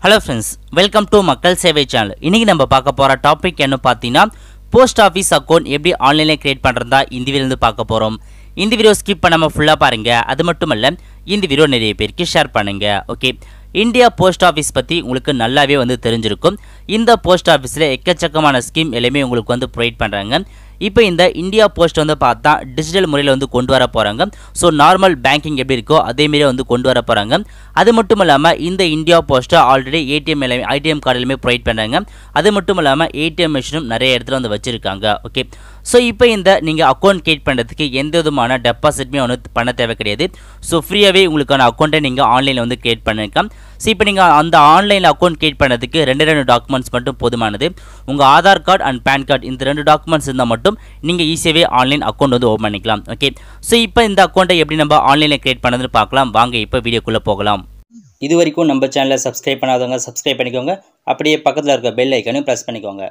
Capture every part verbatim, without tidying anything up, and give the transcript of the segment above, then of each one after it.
Hello friends, welcome to makkalsevai channel. இன்னைக்கு நம்ம பார்க்க போற டாபிக் என்ன பாத்தீனா போஸ்ட் ஆபீஸ் அக்கவுண்ட் எப்படி ஆன்லைன்ல கிரியேட் பண்றதா இந்த வீடியோல இருந்து பார்க்க போறோம். இந்த வீடியோ ஸ்கிப் பண்ணாம ஃபுல்லா பாருங்க. அது மட்டுமல்ல இந்த வீடியோ நிறைய பேருக்கு ஷேர் பண்ணுங்க. ஓகே. இந்தியா போஸ்ட் ஆபீஸ் பத்தி உங்களுக்கு நல்லாவே வந்து தெரிஞ்சிருக்கும். இந்த போஸ்ட் ஆபீஸ்ல எக்கச்சக்கமான ஸ்கீம் எல்லாமே உங்களுக்கு வந்து ப்ரொவைட் பண்றாங்க. இப்போ இந்த இந்தியா போஸ்ட் வந்து பார்த்தா டிஜிட்டல் முறையில் வந்து கொண்டு வர போகிறாங்க. ஸோ நார்மல் பேங்கிங் எப்படி இருக்கோ அதேமாரி வந்து கொண்டு வர போகிறாங்க. அது மட்டும் இல்லாமல் இந்த இந்தியா போஸ்ட்டை ஆல்ரெடி ஏடிஎம் எல்லாமே ஐடிஎம் கார்டுலையுமே ப்ரொவைட் பண்ணுறாங்க. அது மட்டும் இல்லாமல் ஏடிஎம் மிஷினும் நிறைய இடத்துல வந்து வச்சுருக்காங்க. ஓகே. ஸோ இப்போ இந்த நீங்கள் அக்கௌண்ட் கிரியேட் பண்ணுறதுக்கு எந்த விதமான டெபாசிட்மே ஒன்று பண்ண தேவை கிடையாது. ஸோ ஃப்ரீயாகவே உங்களுக்கான அக்கௌண்ட்டை நீங்கள் ஆன்லைனில் வந்து கிரியேட் பண்ணிருக்கலாம். ஸோ இப்போ நீங்கள் அந்த ஆன்லைனில் அக்கௌண்ட் கிரியேட் பண்ணுறதுக்கு ரெண்டு ரெண்டு டாக்குமெண்ட்ஸ் மட்டும் போதுமானது. உங்கள் Aadhaar card and PAN card இந்த ரெண்டு டாக்குமெண்ட்ஸ் இருந்தால் மட்டும் நீங்கள் ஈஸியாகவே ஆன்லைன் அக்கௌண்ட் வந்து ஓப்பன் பண்ணிக்கலாம். ஓகே. ஸோ இப்போ இந்த அக்கௌண்ட்டை எப்படி நம்ம ஆன்லைனில் கிரியேட் பண்ணதுன்னு பார்க்கலாம். வாங்க இப்போ வீடியோக்குள்ளே போகலாம். இது வரைக்கும் நம்ம சேனலை சப்ஸ்கிரைப் பண்ணாதவங்க சப்ஸ்கிரைப் பண்ணிக்கோங்க. அப்படியே பக்கத்தில் இருக்க பெல் ஐக்கனையும் ப்ரெஸ் பண்ணிக்கோங்க.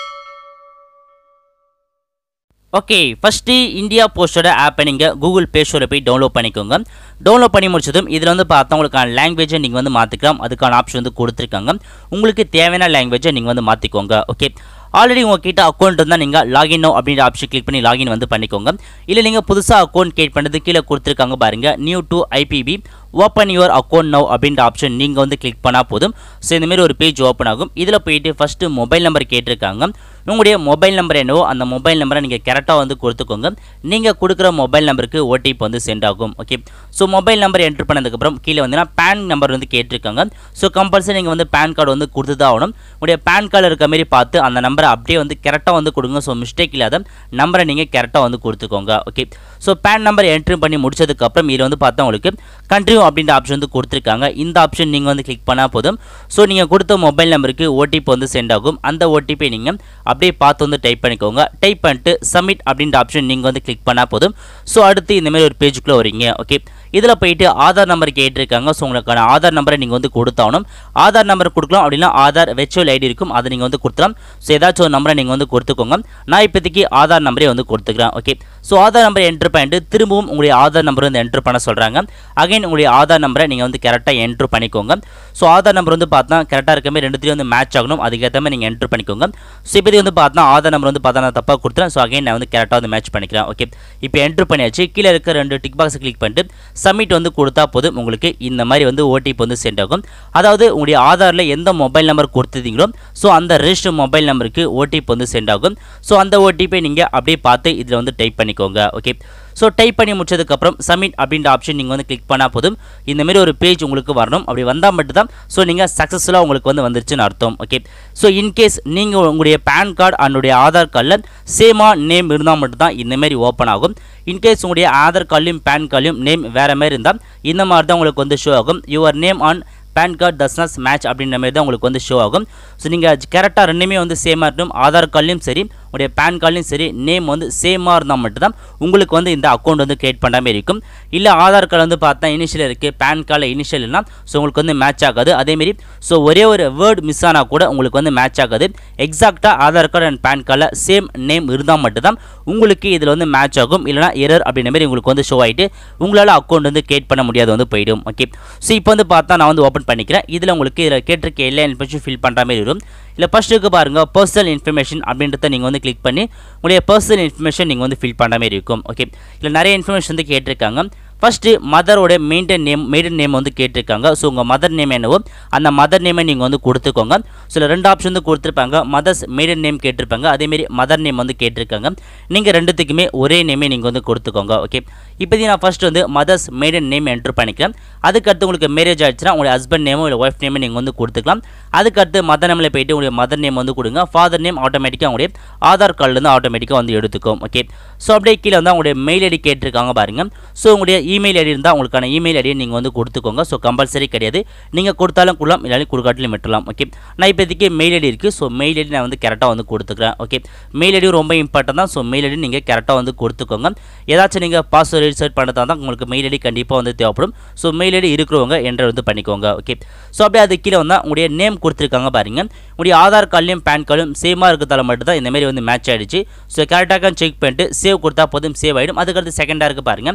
ஓகே, ஃபஸ்ட்டு இந்தியா போஸ்டோட ஆப்பை நீங்கள் கூகுள் ப்ளே ஸ்டோரில் போய் டவுன்லோட் பண்ணிக்கோங்க. டவுன்லோட் பண்ணி முடிச்சதும் இதில் வந்து பார்த்தா உங்களுக்கான லாங்குவேஜை நீங்கள் வந்து மாற்றிக்கலாம். அதுக்கான ஆப்ஷன் வந்து கொடுத்துருக்காங்க. உங்களுக்கு தேவையான லாங்குவேஜை நீங்கள் வந்து மாற்றிக்கோங்க. ஓகே. ஆல்ரெடி உங்ககிட்ட அக்கௌண்ட் இருந்தால் நீங்கள் லாகின் நோ அப்படின்ற ஆப்ஷன் கிளிக் பண்ணி லாகின் வந்து பண்ணிக்கோங்க. இல்லை நீங்கள் புதுசாக அக்கௌண்ட் கிரியேட் பண்ணுறது கீழே கொடுத்துருக்காங்க பாருங்கள், new to IPPB open your account now அப்படின்ற ஆப்ஷன் நீங்கள் வந்து கிளிக் பண்ணால் போதும். ஸோ இந்தமாரி ஒரு பேஜ் ஓப்பன் ஆகும். இதில் போயிட்டு ஃபஸ்ட்டு மொபைல் நம்பர் கேட்டிருக்காங்க. உங்களுடைய மொபைல் நம்பர் என்னவோ அந்த மொபைல் நம்பரை நீங்கள் கரெக்டாக வந்து கொடுத்துக்கோங்க. நீங்கள் கொடுக்குற மொபைல் நம்பருக்கு ஓடிபி வந்து சென்ட் ஆகும். Okay. So mobile number enter பண்ணதுக்கப்புறம் கீழே வந்து பேன் நம்பர் வந்து கேட்டிருக்காங்க. ஸோ கம்பல்சரி நீங்கள் வந்து பேன் கார்டு வந்து கொடுத்து தான் ஆகணும். உங்களுடைய பேன் கார்டு இருக்க மாதிரி பார்த்து அந்த நம்பரை அப்படியே வந்து கரெக்டாக வந்து கொடுங்க. ஸோ மிஸ்டேக் இல்லாத நம்பரை நீங்கள் கரெக்டாக வந்து கொடுத்துக்கோங்க. Okay. So PAN number enter பண்ணி முடிச்சதுக்கப்புறம் இதில் வந்து பார்த்தா உங்களுக்கு கண்ட்ரியூ அப்படின்ற ஆப்ஷன் வந்து கொடுத்துருக்காங்க. இந்த ஆப்ஷன் நீங்கள் வந்து கிளிக் பண்ணால் போதும். ஸோ நீங்கள் கொடுத்த மொபைல் நம்பருக்கு ஓடிபி வந்து சென்ட் ஆகும். அந்த ஓடிபி நீங்கள் அப்படியே பார்த்து வந்து டைப் பண்ணிக்கோங்க. டைப் பண்ணிட்டு சப்மிட் அப்படின்ற ஆப்ஷன் நீங்கள் வந்து கிளிக் பண்ணால் போதும். ஸோ அடுத்து இந்தமாதிரி ஒரு பேஜுக்குள்ளே வரீங்க. ஓகே. இதில் போயிட்டு ஆதார் நம்பர் கேட்டிருக்காங்க. ஸோ உங்களுக்கான ஆதார் நம்பரை நீங்கள் வந்து கொடுத்தாகணும். ஆதார் நம்பர் கொடுக்கலாம் அப்படின்னா ஆதார் வெர்ச்சுவல் ஐடி இருக்கும், அதை நீங்கள் வந்து கொடுத்துலாம். ஸோ ஏதாச்சும் ஒரு நம்பரை நீங்கள் வந்து கொடுத்துக்கோங்க. நான் இப்போதைக்கு ஆதார் நம்பரே வந்து கொடுத்துக்கிறேன். ஓகே. ஸோ ஆதார் நம்பரை என்ட்ரு பண்ணிட்டு திரும்பவும் உங்களுடைய ஆதார் நம்பர் வந்து என்ட்ரு பண்ண சொல்கிறாங்க. அகைன் உங்களுடைய ஆதார் நம்பரை நீங்கள் வந்து கரெக்டாக என்ட்ரு பண்ணிக்கோங்க. ஸோ ஆதார் நம்பர் வந்து பார்த்தா கரெக்டாக இருக்க மாதிரி ரெண்டுத்தையும் வந்து மேட்ச் ஆகணும். அதுக்கேற்ற மாதிரி நீங்கள் என்ட்ரு பண்ணிக்கோங்க. ஸோ இப்போ வந்து பார்த்தா ஆதார் நம்பர் வந்து பார்த்தா நான் தப்பாக கொடுத்துறேன். ஸோ அகைன் நான் வந்து கரெக்டாக வந்து மேட்ச் பண்ணிக்கிறேன். ஓகே. இப்போ என்ட்ரு பண்ணியாச்சு. கீழே இருக்க ரெண்டு டிக் பாக்ஸ் கிளிக் பண்ணிட்டு சப்மிட் வந்து கொடுத்தா போதும். உங்களுக்கு இந்த மாதிரி வந்து ஓடிபி வந்து சென்ட் ஆகும். அதாவது உங்களுடைய ஆதாரில் எந்த மொபைல் நம்பர் கொடுத்துருந்தீங்களோ ஸோ அந்த ரெஜிஸ்டர் மொபைல் நம்பருக்கு ஓடிபி வந்து சென்ட் ஆகும். ஸோ அந்த ஓடிபி நீங்கள் அப்படியே பார்த்து இதில் வந்து டைப் பண்ணிக்கோங்க. ஓகே. ஸோ டைப் பண்ணி முடிச்சதுக்கப்புறம் சப்மிட் அப்படின்ற ஆப்ஷன் நீங்கள் வந்து கிளிக் பண்ணால் போதும். இந்தமாரி ஒரு பேஜ் உங்களுக்கு வரணும். அப்படி வந்தால் மட்டும்தான் ஸோ நீங்கள் சக்ஸஸ்ஃபுல்லாக உங்களுக்கு வந்து வந்துருச்சுன்னு அர்த்தம். ஓகே. ஸோ இன்கேஸ் நீங்கள் உங்களுடைய பேன் கார்டு அன்னுடைய ஆதார் கார்டில் சேமாக நேம் இருந்தால் மட்டும்தான் இந்தமாரி ஓப்பன் ஆகும். இன்கேஸ் உங்களுடைய ஆதார் கார்ட்லையும் பேன் கார்ட்லையும் நேம் வேறு மாதிரி இருந்தால் இந்த மாதிரி தான் உங்களுக்கு வந்து ஷோ ஆகும். Your name on PAN card does not match அப்படின்ற மாதிரி தான் உங்களுக்கு வந்து ஷோ ஆகும். ஸோ நீங்கள் கரெக்டாக ரெண்டுமே வந்து சேமாக இருக்கணும். ஆதார் கார்ட்லையும் சரி உங்களுடைய பேன் கார்ட்லையும் சரி நேம் வந்து சேமாக இருந்தால் மட்டும்தான் உங்களுக்கு வந்து இந்த அக்கௌண்ட் வந்து கிரியேட் பண்ண மாதிரி இருக்கும். இல்லை ஆதார் கார்டு வந்து பார்த்தா இனிஷியல் இருக்குது, பேன் கார்டில் இனிஷியல் இல்லைனா ஸோ உங்களுக்கு வந்து மேட்ச் ஆகாது. அதேமாரி ஸோ ஒரே ஒரு வேர்டு மிஸ் ஆனால் கூட உங்களுக்கு வந்து மேட்ச் ஆகாது. எக்ஸாக்டாக ஆதார் கார்டு அண்ட் பேன் கார்டில் சேம் நேம் இருந்தால் மட்டும்தான் உங்களுக்கு இதில் வந்து மேட்ச் ஆகும். இல்லைனா எரர் அப்படின்ற மாதிரி உங்களுக்கு வந்து ஷோ ஆகிட்டு உங்களால் அக்கௌண்ட் வந்து கிரியேட் பண்ண முடியாது வந்து போயிடும். ஓகே. ஸோ இப்போ வந்து பார்த்தா நான் வந்து ஓப்பன் பண்ணிக்கிறேன். இதில் உங்களுக்கு இதில் கேட்டிருக்க எல்லா இன்ஃபர்மேஷன் ஃபில் பண்ணுற மாதிரி வரும். இல்லை ஃபஸ்ட்டுக்கு பாருங்கள் பர்சனல் இன்ஃபர்மேஷன் அப்படின்றத நீங்கள் வந்து கிளிக் பண்ணி உங்களுடைய பர்சனல் இன்ஃபர்மேஷன் நீங்கள் வந்து ஃபில் பண்ணுற மாதிரி இருக்கும். ஓகே. இல்லை நிறைய இன்ஃபர்மேஷன் வந்து கேட்டிருக்காங்க. ஃபஸ்ட்டு மதரோட மெயின்டைன் நேம் மெய்டன் நேம் வந்து கேட்டிருக்காங்க. ஸோ உங்கள் மதர் நேம் என்னவோ அந்த மதர் நேமை நீங்கள் வந்து கொடுத்துக்கோங்க. ஸோ ரெண்டு ஆப்ஷன் வந்து கொடுத்துருப்பாங்க. மதர்ஸ் மெய்டன் நேம் கேட்டிருப்பாங்க, அதேமாரி மதர் நேம் வந்து கேட்டிருக்காங்க. நீங்கள் ரெண்டுத்துக்குமே ஒரே நேமே நீங்கள் வந்து கொடுத்துக்கோங்க. ஓகே. இப்போதைக்கு நான் ஃபஸ்ட்டு வந்து மதர்ஸ் மெய்டன் நேம் என்ட்ரு பண்ணிக்கிறேன். அதுக்கடுத்து உங்களுக்கு மேரேஜ் ஆகிடுச்சுன்னா உங்களுடைய ஹஸ்பண்ட் நேமோ இல்லை ஒய்ஃப் நேமோ நீங்கள் வந்து கொடுத்துக்கலாம். அதுக்கடுத்து மதர் நேமில் போய்ட்டு உங்களுடைய மதர் நேம் வந்து கொடுங்க. ஃபாதர் நேம் ஆட்டோமேட்டிக்காக உங்களுடைய ஆதார் கார்டுலேருந்து ஆட்டோமேட்டிக்காக வந்து எடுத்துக்கும். ஓகே. ஸோ அப்படியே கீழே வந்து உங்களுடைய மெயில் ஐடி கேட்டிருக்காங்க பாருங்கள். ஸோ உங்களுடைய இமெயில் ஐடி இருந்தால் உங்களுக்கான இமெயில் ஐடியை நீங்கள் வந்து கொடுத்துக்கோங்க. ஸோ கம்பல்சரி கிடையாது, நீங்கள் கொடுத்தாலும் கொடுக்கலாம், இல்லைனாலும் கொடுக்காட்டிலும் விட்டுலாம். ஓகே. நான் இப்போதைக்கு மெயில் ஐடி இருக்குது. ஸோ மெயில் ஐடி நான் வந்து கரெக்டாக வந்து கொடுத்துக்கிறேன். ஓகே. மெயில் ஐடி ரொம்ப இம்பார்ட்டன் தான். ஸோ மெயில் ஐடி நீங்கள் கரெக்டாக வந்து கொடுத்துக்கோங்க. ஏதாச்சும் நீங்கள் பாஸ்வேர்டு ரீசெட் பண்ணுறதா தான் உங்களுக்கு மெயில் ஐடி கண்டிப்பாக வந்து தேவைப்படும். ஸோ மெயில் ஐடி இருக்கிறவங்க என்ட்ரு வந்து பண்ணிக்கோங்க. ஓகே. ஸோ அப்படியே அது கீழே வந்தால் உங்களுடைய நேம் கொடுத்துருக்காங்க பாருங்க. உங்களுடைய ஆதார் கார்ட்லையும் பேன் கார்டும் சேமாக இருக்கிறதால மட்டும் தான் இந்தமாரி வந்து மேட்ச் ஆகிடுச்சு. ஸோ கரெக்டாக செக் பண்ணிட்டு சேவ் கொடுத்தா போதும், சேவ் ஆகிடும். அதுக்கடுத்து செகண்டாக இருக்குது பாருங்கள்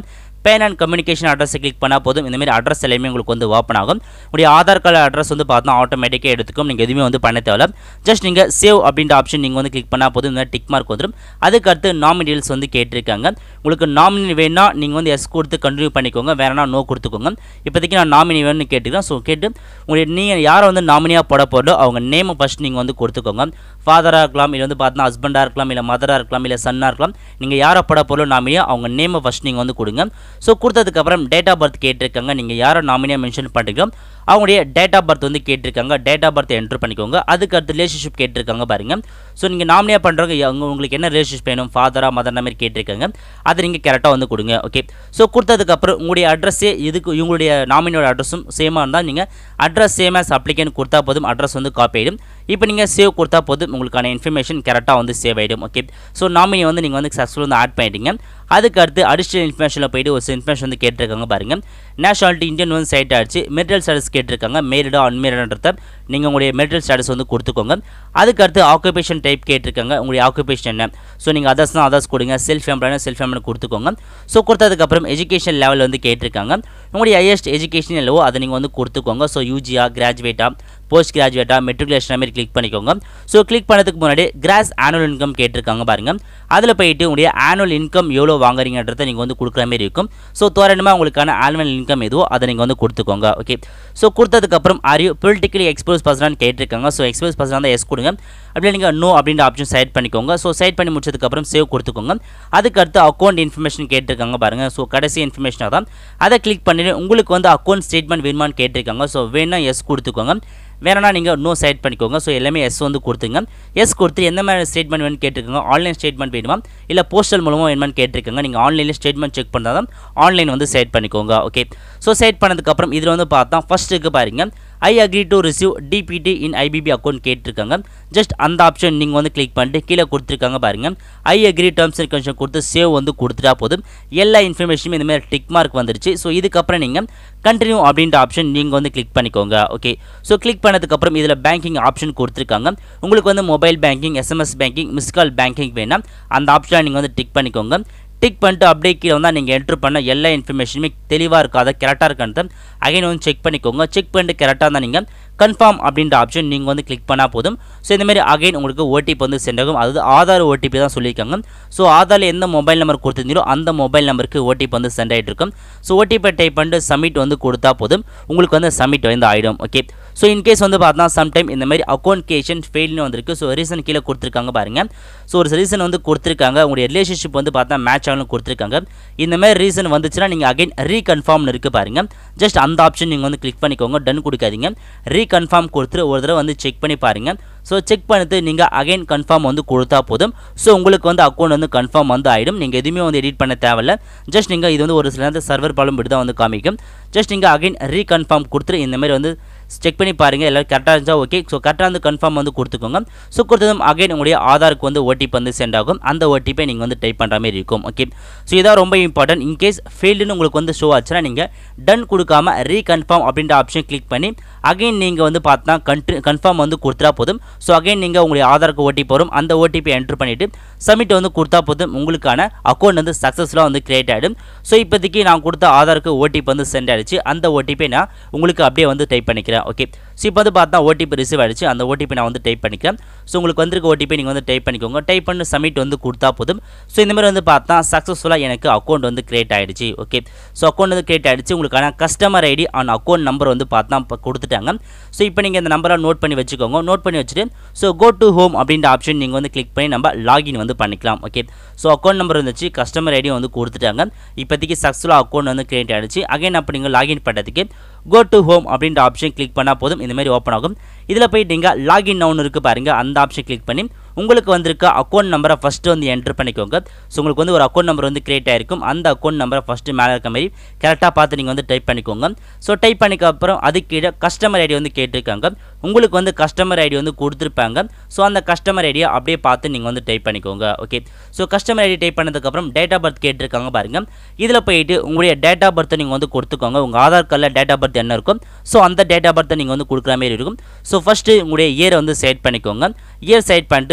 பேன் அண்ட் கம்யூனிகேஷன் அட்ரஸை கிளிக் பண்ணால் போதும் இந்த மாதிரி அட்ரஸ் எல்லாமே உங்களுக்கு வந்து ஓப்பன் ஆகும். உங்களுடைய ஆதார் கார்டு அட்ரஸ் வந்து பார்த்தா ஆட்டோமேட்டிக்காக எடுத்துக்கும். நீங்கள் எதுவுமே வந்து பண்ண தேவையில்ல. ஜஸ்ட் நீங்கள் சேவ் அப்படின்ற ஆப்ஷன் நீங்கள் வந்து கிளிக் பண்ணால் போதும் இந்த டிக் மார்க் வந்துடும். அதுக்கு அடுத்து நாமினி டீல்ஸ் வந்து கேட்டிருக்காங்க. உங்களுக்கு நாமினி வேணா நீங்கள் வந்து எஸ் கொடுத்து கண்டினியூ பண்ணிக்கோங்க, வேறனா நோ கொடுத்துக்கோங்க. இப்போதைக்கு நான் நாமினி வேணும்னு கேட்டுக்கிறேன். ஸோ கேட்டு உங்களுடைய நீங்கள் யாரை வந்து நாமினியாக போட போடோ அவங்க நேமை ஃபஸ்ட் நீங்கள் வந்து கொடுத்துக்கோங்க. ஃபாதராக இருக்கலாம், இல்லை வந்து பார்த்தீங்கன்னா ஹஸ்பண்டாக இருக்கலாம், இல்லை மதராக இருக்கலாம், இல்லை சன்னாக இருக்கலாம். நீங்கள் யாரை போட போடோ நாமினியாக அவங்க நேமை ஃபஸ்ட் நீங்கள் வந்து கொடுங்க. ஸோ கொடுத்ததுக்கப்புறம் டேட் ஆஃப் பர்த் கேட்டிருக்காங்க. நீங்கள் யாரை நாமினியாக மென்ஷன் பண்ணுறீங்களோ அவங்களுடைய டேட் ஆஃப் பர்த் வந்து கேட்டிருக்காங்க. டேட் ஆஃப் பர்த் என்ட்ரு பண்ணிக்கோங்க. அதுக்கு அடுத்து ரிலேஷன்ஷிப் கேட்டிருக்காங்க பாருங்க. ஸோ நீங்கள் நாமினியாக பண்ணுறவங்க உங்களுக்கு என்ன ரிலேஷன்ஷிப் வேணும், ஃபாதரா மதர் மாதிரி கேட்டிருக்காங்க. அதை நீங்கள் கரெக்டாக வந்து கொடுங்க. ஓகே. ஸோ கொடுத்ததுக்கப்புறம் உங்களுடைய அட்ரஸே இதுக்கு இவங்களுடைய நாமினியோட அட்ரஸும் சேமாக இருந்தால் நீங்கள் அட்ரஸ் சேம் ஆஸ் அப்ளிகேண்ட் கொடுத்தா போதும், அட்ரஸ் வந்து காப்பி ஆகிடும். இப்போ நீங்கள் சேவ் கொடுத்தா போதும், உங்களுக்கான இன்ஃபர்மேஷன் கரெக்டாக வந்து சேவ் ஆகிடும். ஓகே. ஸோ நாமினி வந்து நீங்கள் வந்து சக்ஸஸ்ஃபுல் வந்து ஆட் பண்ணிட்டீங்க. அதுக்கு அடுத்து அடிஷனல் இன்ஃபர்மேஷனில் போய்ட்டு ஒரு இன்ஃபர்மேஷன் வந்து கேட்டிருக்காங்க பாருங்கள். நேஷனாலிட்டி இந்தியன் வந்து சைட் ஆகிடுச்சு. மெரிட்டல் ஸ்டேட்டஸ் கேட்டிருக்காங்க. மேரிடா அன்மேரிடன்றத நீங்கள் உங்களுடைய மெரிட்டல் ஸ்டேட்டஸ் வந்து கொடுத்துக்கோங்க. அதுக்கு அடுத்து ஆக்குபேஷன் டைப் கேட்டிருக்காங்க. உங்களுடைய ஆக்குபேஷன் என்ன, ஸோ நீங்கள் அதர்ஸ் தான் அதர்ஸ் கொடுங்க. செல்ஃப் எம்ப்ளாய்னா செல்ஃப் எம்ப்ளாய் கொடுத்துக்கோங்க. ஸோ கொடுத்ததுக்கப்புறம் எஜுகேஷன் லெவல் வந்து கேட்டிருக்காங்க. உங்களுடைய ஹையஸ்ட் எஜுகேஷன் எல்லவோ அதை நீங்கள் வந்து கொடுத்துக்கோங்க. ஸோ யூஜியா, கிராஜுவேட்டா, போஸ்ட் கிராஜுவேட்டா, மெட்ரிகுலேஷன் மாதிரி கிளிக் பண்ணிக்கோங்க. ஸோ கிளிக் பண்ணதுக்கு முன்னாடி கிராஸ் ஆனுவல் இன்கம் கேட்டிருக்காங்க பாருங்கள். அதில் போயிட்டு உங்களுடைய ஆனுவல் இன்கம் எவ்வளோ வாங்குறீங்கன்றதை நீங்கள் வந்து கொடுக்குற மாதிரி இருக்கும். ஸோ தோராயமாக உங்களுக்கான ஆனுவல் இன்கம் எதுவோ அதை நீங்கள் வந்து கொடுத்துக்கோங்க. ஓகே. ஸோ கொடுத்ததுக்கப்புறம் ஆர் யூ பொலிட்டிக்கலி எக்ஸ்போஸ் பர்சனான்னு கேட்டிருக்காங்க. ஸோ எக்ஸ்போஸ் பர்சனாக தான் எஸ் கொடுங்க. அப்படியே நீங்கள் நோ அப்படின்ற ஆப்ஷன் செலக்ட் பண்ணிக்கோங்க. ஸோ செலக்ட் பண்ணி முடிச்சதுக்கப்புறம் சேவ் கொடுத்துக்கோங்க. அதுக்கு அடுத்து அக்கௌண்ட் இன்ஃபர்மேஷன் கேட்டிருக்காங்க பாருங்கள். ஸோ கடைசி இன்ஃபர்மேஷனாக தான் அதை கிளிக் பண்ணிட்டு உங்களுக்கு வந்து அக்கௌண்ட் ஸ்டேட்மெண்ட் வேணுமான்னு கேட்டிருக்காங்க. ஸோ வேணா எஸ் கொடுத்துக்கோங்க, வேணா நீங்கள் நோ செலக்ட் பண்ணிக்கோங்க. ஸோ எல்லாமே எஸ் வந்து கொடுத்துங்க. எஸ் கொடுத்து எந்த மாதிரி ஸ்டேட்மெண்ட் வேணும்னு கேட்டிருக்காங்க. ஆன்லைன் ஸ்டேட்மெண்ட் வேணுமா இல்லை போஸ்டல் மூலமாக வேணுமான்னு கேட்டிருக்காங்க. நீங்கள் ஆன்லைனில் ஸ்டேட்மெண்ட் செக் பண்ணால் தான் ஆன்லைன் வந்து செலக்ட் பண்ணிக்கோங்க. ஓகே. ஸோ செலக்ட் பண்ணதுக்கப்புறம் இதில் வந்து பார்த்தா ஃபஸ்ட்டுக்கு பாருங்க I agree to receive DBT in IPPB account கேட்டிருக்காங்க. ஜஸ்ட் அந்த ஆப்ஷன் நீங்கள் வந்து கிளிக் பண்ணிட்டு கீழே கொடுத்துருக்காங்க பாருங்க. I agree terms and condition கொடுத்து சேவ் வந்து கொடுத்துட்டா போதும். எல்லா இன்ஃபர்மேஷனும் இந்த மாதிரி டிக் மார்க் வந்துருச்சு. ஸோ இதுக்கப்புறம் நீங்கள் கண்டினியூ அப்படின்ற ஆப்ஷன் நீங்கள் வந்து கிளிக் பண்ணிக்கோங்க. ஓகே. ஸோ கிளிக் பண்ணதுக்கப்புறம் இதில் பேங்கிங் ஆப்ஷன் கொடுத்துருக்காங்க. உங்களுக்கு வந்து mobile banking, SMS banking, miss call banking வேணாம் அந்த ஆப்ஷனை நீங்கள் வந்து டிக் பண்ணிக்கோங்க. டிக் பண்ணிட்டு அப்படியே கீழே வந்தால் நீங்கள் என்ட்ரு பண்ண எல்லா இன்ஃபர்மேஷனுமே தெளிவாக இருக்காத கரெக்டாக இருக்கான்னு அகைன் வந்து செக் பண்ணிக்கோங்க. செக் பண்ணிட்டு கரெக்டாக இருந்தால் நீங்கள் கன்ஃபார்ம் அப்படின்ற ஆப்ஷன் நீங்கள் வந்து கிளிக் பண்ணால் போதும். ஸோ இந்தமாதிரி அகைன் உங்களுக்கு ஓடிபி வந்து சென்ட் ஆகும். அதாவது ஆதார் ஓடிபி தான் சொல்லியிருக்காங்க. ஸோ ஆதாரில் எந்த மொபைல் நம்பர் கொடுத்துருந்தீங்களோ அந்த மொபைல் நம்பருக்கு ஓடிபி வந்து சென்ட் ஆகிட்டு இருக்கும். ஸோ ஓடிபி டைப் பண்ணிட்டு சப்மிட் வந்து கொடுத்தா போதும், உங்களுக்கு வந்து சப்மிட் வந்து ஆகிடும். ஓகே. ஸோ இன்கேஸ் வந்து பார்த்தா சம்டைம் இந்த மாதிரி அக்கௌண்ட் கேஷன் ஃபெயில்னு வந்திருக்கு. ஸோ ரீசன் கீழே கொடுத்துருக்காங்க பாருங்கள். ஸோ ஒரு ரீசன் வந்து கொடுத்துருக்காங்க. உங்களுடைய ரிலேஷன்ஷிப் வந்து பார்த்தா மேட்ச் ஆகணும் கொடுத்துருக்காங்க. இந்த மாதிரி ரீசன் வந்துச்சுன்னா நீங்கள் அகைன் ரீகன்ஃபார்ம்னு இருக்குது பாருங்கள். ஜஸ்ட் அந்த ஆப்ஷன் நீங்கள் வந்து கிளிக் பண்ணிக்கோங்க. டன் கொடுக்காதீங்க. ரீகன்ஃபார்ம் கொடுத்துட்டு ஒரு தடவை வந்து செக் பண்ணி பாருங்கள். ஸோ செக் பண்ணிட்டு நீங்கள் அகைன் கன்ஃபார்ம் வந்து கொடுத்தா போதும். ஸோ உங்களுக்கு வந்து அக்கௌண்ட் வந்து கன்ஃபார்ம் வந்து ஆகிடும். நீங்கள் எதுவுமே வந்து எடிட் பண்ண தேவையில்ல. ஜஸ்ட் நீங்கள் இது வந்து ஒரு சில நேரத்தில் சர்வர் ப்ராப்ளம் இப்படி தான் வந்து காமிக்கும். ஜஸ்ட் நீங்கள் அகைன் ரீகன்ஃபார்ம் கொடுத்துட்டு இந்த மாதிரி வந்து செக் பண்ணி பாருங்கள். எல்லோரும் கரெக்டாக இருந்தால் ஓகே. ஸோ கரெக்டாக வந்து கன்ஃபார்ம் வந்து கொடுத்துக்கோங்க. ஸோ கொடுத்ததும் அகைன் உங்களுடைய ஆதாருக்கு வந்து ஓடிபி வந்து சென்ட் ஆகும். அந்த ஓடிபி நீங்கள் வந்து டைப் பண்ணுற மாதிரி இருக்கும். ஓகே. ஸோ இதான் ரொம்ப இம்பார்ட்டன்ட். இன்கேஸ் ஃபெயில்டுன்னு உங்களுக்கு வந்து ஷோ ஆச்சுன்னா நீங்கள் டன் கொடுக்காம ரீகன்ஃபார்ம் அப்படின்ற ஆப்ஷன் கிளிக் பண்ணி அகைன் நீங்கள் வந்து பார்த்தா கன்ட்ரி கன்ஃபார்ம் வந்து கொடுத்தா போதும். ஸோ அகைன் நீங்கள் உங்களுடைய ஆதாருக்கு ஓடிபி வரும். அந்த ஓடிபி என்ட்ரு பண்ணிவிட்டு சப்மிட் வந்து கொடுத்தா போதும், உங்களுக்கான அக்கௌண்ட் வந்து சக்ஸஸ்ஃபுல்லாக வந்து கிரியேட் ஆகிடும். ஸோ இப்போதைக்கு நான் கொடுத்த ஆதாருக்கு ஓடிபி வந்து சென்ட் ஆகிடுச்சு. அந்த ஓடிபி நான் உங்களுக்கு அப்படியே வந்து டைப் பண்ணிக்கிறேன். ஓகே. ஸோ இப்போ வந்து பார்த்தா ஓடிபி ரிசீவ் ஆகிடுச்சு. அந்த ஓடிபி நான் வந்து டைப் பண்ணிக்கிறேன். ஸோ உங்களுக்கு வந்திருக்க ஓடிபி நீங்கள் வந்து டைப் பண்ணிக்கோங்க. டைப் பண்ணி சப்மிட் வந்து கொடுத்தா போதும். ஸோ இந்த மாதிரி வந்து பார்த்தா சக்ஸஸ்ஃபுல்லாக எனக்கு அக்கௌண்ட் வந்து கிரியேட் ஆகிடுச்சு. ஓகே. ஸோ அக்கௌண்ட் வந்து கிரியேட் ஆகிடுச்சு. உங்களுக்கான customer ID and account number வந்து பார்த்தா கொடுத்துட்டாங்க. ஸோ இப்போ நீங்கள் இந்த நம்பரை நோட் பண்ணி வச்சுக்கோங்க. நோட் பண்ணி வச்சுட்டு ஸோ கோ டு ஹோம் அப்படின்ற ஆப்ஷன் நீங்கள் வந்து கிளிக் பண்ணி நம்ம லாகின் வந்து பண்ணிக்கலாம். ஓகே. ஸோ அக்கௌண்ட் நம்பர் வந்துச்சு, கஸ்டமர் ஐடியும் வந்து கொடுத்துட்டாங்க. இப்போதைக்கு சக்ஸஸ்ஃபுல்லாக அக்கௌண்ட் வந்து கிரியேட் ஆகிடுச்சு. அகைன் அப்போ நீங்கள் லாகின் பண்ணுறதுக்கு கோ டு ஹோம் அப்படின்ற ஆப்ஷன் கிளிக் பண்ணால் போதும், இந்த மாதிரி ஓப்பன் ஆகும். இதில் போய்ட்டு நீங்கள் லாகின் நவுன் இருக்குது பாருங்கள். அந்த ஆப்ஷன் கிளிக் பண்ணி உங்களுக்கு வந்திருக்க அக்கௌண்ட் நம்பரை ஃபஸ்ட்டு வந்து என்ட்ரு பண்ணிக்கோங்க. ஸோ உங்களுக்கு வந்து ஒரு அக்கௌண்ட் நம்பர் வந்து கிரியேட் ஆகிருக்கும். அந்த அக்கௌண்ட் நம்பரை ஃபஸ்ட்டு மேலே இருக்க மாதிரி கரெக்டாக பார்த்து நீங்கள் வந்து டைப் பண்ணிக்கோங்க. ஸோ டைப் பண்ணிக்க அப்புறம் அதுக்கு கீழே கஸ்டமர் ஐடி வந்து கேட்டிருக்காங்க. உங்களுக்கு வந்து கஸ்டமர் ஐடி வந்து கொடுத்துருப்பாங்க. ஸோ அந்த கஸ்டமர் ஐடியை அப்படியே பார்த்து நீங்கள் வந்து டைப் பண்ணிக்கோங்க. Okay. So customer ID type பண்ணதுக்கப்புறம் டேட் ஆஃப் பர்த் கேட்டிருக்காங்க பாருங்கள். இதில் போயிட்டு உங்களுடைய டேட் ஆஃப் பர்த்தை நீங்கள் வந்து கொடுத்துக்கோங்க. உங்கள் ஆதார் கார்டில் டேட் ஆஃப் பர்த் என்ன இருக்கும், ஸோ அந்த டேட் ஆஃப் பர்த்தை நீங்கள் வந்து கொடுக்குற மாதிரி இருக்கும். ஸோ ஃபஸ்ட்டு உங்களுடைய இயரை வந்து செலக்ட் பண்ணிக்கோங்க. இயர் செலக்ட் பண்ணிட்டு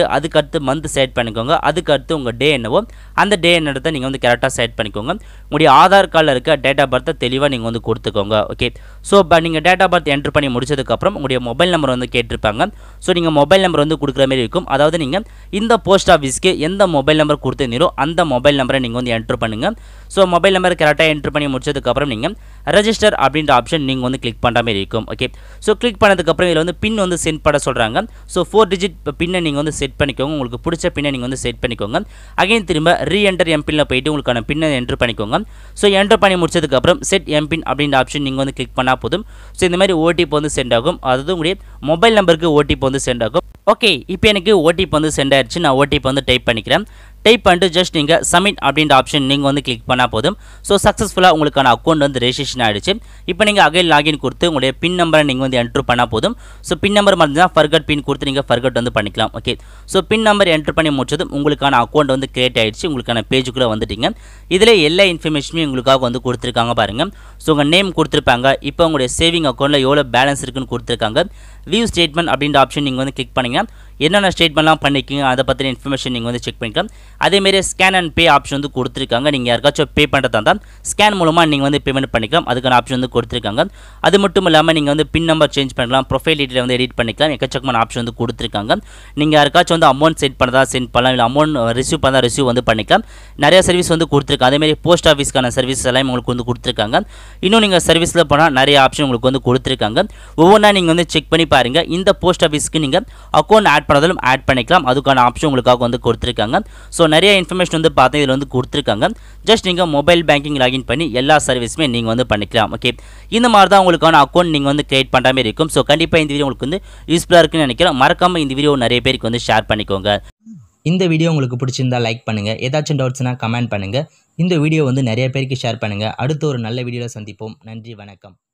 அதுக்கு அடுத்து மந்த் செட் பண்ணிக்கோங்க. அதுக்கு அடுத்து உங்கள் டே என்னவோ அந்த டே என்னத்தை நீங்கள் வந்து கரெக்டாக செட் பண்ணிக்கோங்க. உங்களுடைய ஆதார் கார்டில் இருக்க டேட் ஆஃப் பர்த்தை தெளிவாக நீங்கள் வந்து கொடுத்துக்கோங்க. ஓகே, ஸோ இப்போ நீங்கள் டேட் ஆஃப் பர்த் என்ட்ரு பண்ணி முடிச்சதுக்கப்புறம் உங்களுடைய மொபைல் நம்பர் வந்து கேட்டிருப்பாங்க. ஸோ நீங்கள் மொபைல் நம்பர் வந்து கொடுக்குற மாதிரி இருக்கும். அதாவது நீங்கள் இந்த போஸ்ட் ஆஃபீஸ்க்கு எந்த மொபைல் நம்பர் கொடுத்துருந்தீரோ அந்த மொபைல் நம்பரை நீங்கள் வந்து என்ட்ரு பண்ணுங்கள். ஸோ மொபைல் நம்பர் கரெக்டாக என்ட்ரு பண்ணி முடிச்சதுக்கப்புறம் நீங்கள் ரெஜிஸ்டர் அப்படின்ற ஆப்ஷன் நீங்கள் வந்து கிளிக் பண்ணுற மாதிரி இருக்கும். ஓகே, ஸோ கிளிக் பண்ணதுக்கப்புறம் இதில் வந்து பின் வந்து சென்ட் பண்ண சொல்கிறாங்க. ஸோ ஃபோர் டிஜிட் பின்னை நீங்கள் வந்து செட் பண்ணிக்கோங்க. உங்களுக்கு பிடிச்ச பின்னை நீங்கள் வந்து செட் பண்ணிக்கோங்க. அகைன் திரும்ப ரீஎன்டர் எம்பின்ல போயிட்டு உங்களுக்கான பின்னை என்ட்ரு பண்ணிக்கோங்க. ஸோ என்ட்ரு பண்ணி முடிச்சதுக்கப்புறம் செட் எம்பின் அப்படின்ற ஆப்ஷன் நீங்கள் வந்து கிளிக் பண்ணால் போதும். ஸோ இந்த மாதிரி ஓடிபி வந்து சென்ட் ஆகும். அதாவது உங்களுடைய மொபைல் நம்பருக்கு ஓடிபி வந்து சென்ட் ஆகும். ஓகே, இப்போ எனக்கு ஓடிபி வந்து சென்ட் ஆயிடுச்சு. நான் ஓடிபி வந்து டைப் பண்ணிக்கிறேன். டைப் பண்ணிட்டு ஜஸ்ட் நீங்கள் சப்மிட் அப்படின்ற ஆப்ஷன் நீங்கள் வந்து கிளிக் பண்ணால் போதும். ஸோ சக்ஸஸ்ஃபுல்லாக உங்களுக்கான அக்கௌண்ட் வந்து ரெஜிஸ்ட்ரேஷன் ஆகிடுச்சு. இப்போ நீங்கள் அகைன் லாகின் கொடுத்து உங்களுடைய பின் நம்பரை நீங்கள் வந்து என்ட்ரு பண்ணால் போதும். ஸோ பின் நம்பர் மட்டும் தான் ஃபர்கட் பின் கொடுத்து நீங்கள் ஃபர்கட் வந்து பண்ணிக்கலாம். Okay, so PIN number enter பண்ணி முடிச்சதும் உங்களுக்கான அக்கௌண்ட் வந்து கிரியேட் ஆகிடுச்சு. உங்களுக்கான பேஜுக்குள்ளே வந்துட்டீங்க. இதில் எல்லா இன்ஃபர்மேஷனுமே உங்களுக்காக வந்து கொடுத்துருக்காங்க பாருங்கள். ஸோ உங்கள் நேம் கொடுத்துருப்பாங்க. இப்போ உங்களுடைய சேவிங் அக்கௌண்ட்டில் எவ்வளோ பேலன்ஸ் இருக்குன்னு கொடுத்துருக்காங்க. வியூ ஸ்டேட்மெண்ட் அப்படின்ற ஆப்ஷன் நீங்கள் வந்து கிளிக் பண்ணிங்கன்னா என்னென்ன ஸ்டேட்மெண்ட்லாம் பண்ணிக்கிங்க அதை பற்றின இன்ஃபர்மேஷன் நீங்கள் வந்து செக் பண்ணிக்கலாம். அதேமாரி ஸ்கேன் அண்ட் பே ஆப்ஷன் வந்து கொடுத்துருக்காங்க. நீங்கள் யாருக்காச்சும் பே பண்ணுறதா இருந்தால் ஸ்கேன் மூலமாக நீங்கள் வந்து பேமெண்ட் பண்ணிக்கலாம். அதுக்கான ஆப்ஷன் வந்து கொடுத்துருக்காங்க. அது மட்டும் இல்லாமல் நீங்கள் வந்து பின் நம்பர் சேஞ்ச் பண்ணிக்கலாம். ப்ரொஃபைல் டீட்டெயில் வந்து எடிட் பண்ணிக்கலாம். எக்கச்சக்கமான ஆப்ஷன் வந்து கொடுத்துருக்காங்க. நீங்கள் யாருக்காச்சும் வந்து அமௌண்ட் சென்ட் பண்ணதா சென்ட் பண்ணலாம். இல்லை அமௌண்ட் ரிசீவ் பண்ணதா ரிசீவ் வந்து பண்ணிக்கலாம். நிறைய சர்வீஸ் வந்து கொடுத்துருக்காங்க. அதேமாதிரி போஸ்ட் ஆஃபீஸ்க்கான சர்வீஸ் எல்லாம் உங்களுக்கு வந்து கொடுத்துருக்காங்க. இன்னும் நீங்கள் சர்வீஸில் போனால் நிறைய ஆப்ஷன் உங்களுக்கு வந்து கொடுத்துருக்காங்க. ஒவ்வொன்றா நீங்கள் வந்து செக் பண்ணி பாருங்கள். இந்த போஸ்ட் ஆஃபீஸ்க்கு நீங்கள் அக்கௌண்ட் ஆட் பண்ணதாலும் ஆட் பண்ணிக்கலாம். அதுக்கான ஆப்ஷன் உங்களுக்காக வந்து கொடுத்துருக்காங்க. ஸோ நிறைய இன்ஃபர்மேஷன் வந்து பார்த்தா இதில் வந்து கொடுத்துருக்காங்க. ஜஸ்ட் நீங்கள் மொபைல் பேங்கிங் லாகின் பண்ணி எல்லா சர்வீஸுமே நீங்கள் வந்து பண்ணிக்கலாம். ஓகே, இந்த மாதிரி தான் உங்களுக்கான அக்கௌண்ட் நீங்கள் வந்து கிரியேட் பண்ணுற மாதிரி இருக்கும். ஸோ கண்டிப்பாக இந்த வீடியோ உங்களுக்கு வந்து யூஸ்ஃபுல்லாக இருக்குன்னு நினைக்கிறேன். மறக்காமல் இந்த வீடியோ நிறைய பேருக்கு வந்து ஷேர் பண்ணிக்கோங்க. இந்த வீடியோ உங்களுக்கு பிடிச்சிருந்தா லைக் பண்ணுங்கள். ஏதாச்சும் டவுட்ஸ்னால் கமெண்ட் பண்ணுங்கள். இந்த வீடியோ வந்து நிறைய பேருக்கு ஷேர் பண்ணுங்கள். அடுத்து ஒரு நல்ல வீடியோவில் சந்திப்போம். நன்றி, வணக்கம்.